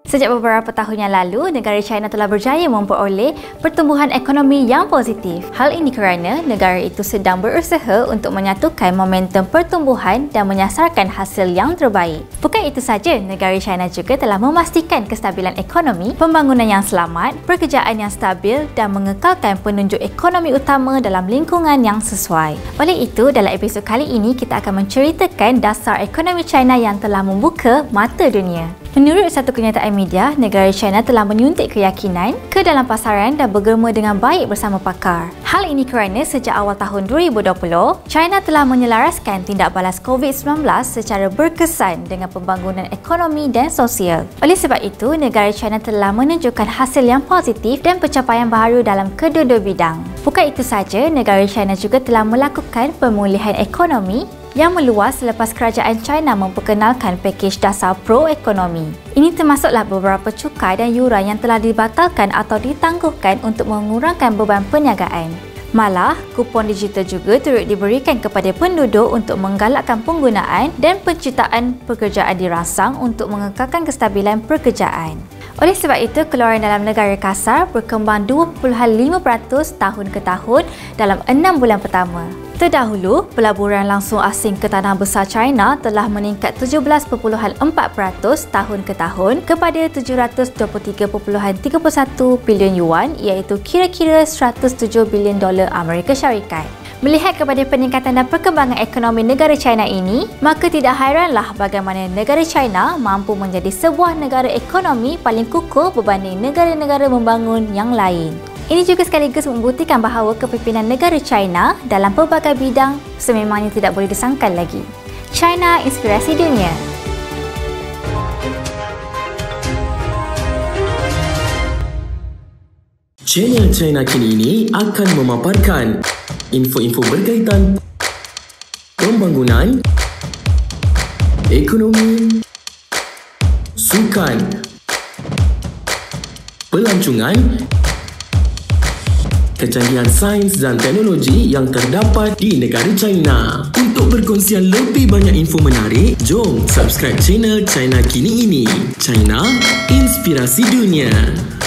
Sejak beberapa tahun yang lalu, negara China telah berjaya memperoleh pertumbuhan ekonomi yang positif. Hal ini kerana negara itu sedang berusaha untuk menyatukan momentum pertumbuhan dan menyasarkan hasil yang terbaik. Bukan itu saja, negara China juga telah memastikan kestabilan ekonomi, pembangunan yang selamat, pekerjaan yang stabil dan mengekalkan penunjuk ekonomi utama dalam lingkungan yang sesuai. Oleh itu, dalam episod kali ini kita akan menceritakan dasar ekonomi China yang telah membuka mata dunia. Menurut satu kenyataan media, negara China telah menyuntik keyakinan ke dalam pasaran dan bergema dengan baik bersama pakar. Hal ini kerana sejak awal tahun 2020, China telah menyelaraskan tindak balas COVID-19 secara berkesan dengan pembangunan ekonomi dan sosial. Oleh sebab itu, negara China telah menunjukkan hasil yang positif dan pencapaian baharu dalam kedua-dua bidang. Bukan itu saja, negara China juga telah melakukan pemulihan ekonomi yang meluas selepas kerajaan China memperkenalkan pakej dasar pro-ekonomi. Ini termasuklah beberapa cukai dan yuran yang telah dibatalkan atau ditangguhkan untuk mengurangkan beban perniagaan. Malah, kupon digital juga turut diberikan kepada penduduk untuk menggalakkan penggunaan dan penciptaan pekerjaan dirangsang untuk mengekalkan kestabilan pekerjaan. Oleh sebab itu, keluaran dalam negara kasar berkembang 2.5% tahun ke tahun dalam 6 bulan pertama. Terdahulu, pelaburan langsung asing ke tanah besar China telah meningkat 17.4% tahun ke tahun kepada 723.31 bilion yuan, iaitu kira-kira 107 bilion dolar Amerika Syarikat. Melihat kepada peningkatan dan perkembangan ekonomi negara China ini, maka tidak hairanlah bagaimana negara China mampu menjadi sebuah negara ekonomi paling kukuh berbanding negara-negara membangun yang lain. Ini juga sekaligus membuktikan bahawa kepimpinan negara China dalam pelbagai bidang sememangnya tidak boleh disangkal lagi. China Inspirasi Dunia. Channel China Kini ini akan memaparkan info-info berkaitan pembangunan, ekonomi, sukan, pelancongan, kecanggihan sains dan teknologi yang terdapat di negara China. Untuk perkongsian lebih banyak info menarik, jom subscribe channel China Kini ini. China Inspirasi Dunia.